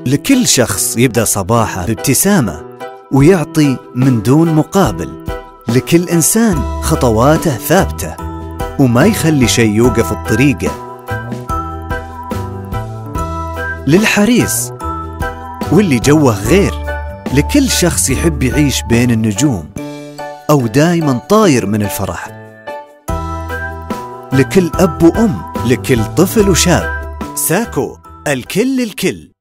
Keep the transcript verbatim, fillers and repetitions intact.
لكل شخص يبدأ صباحه بابتسامة ويعطي من دون مقابل. لكل إنسان خطواته ثابتة وما يخلي شيء يوقف بطريقه. للحريص واللي جوه غير. لكل شخص يحب يعيش بين النجوم أو دايما طاير من الفرح. لكل أب وأم، لكل طفل وشاب. ساكو، الكل الكل.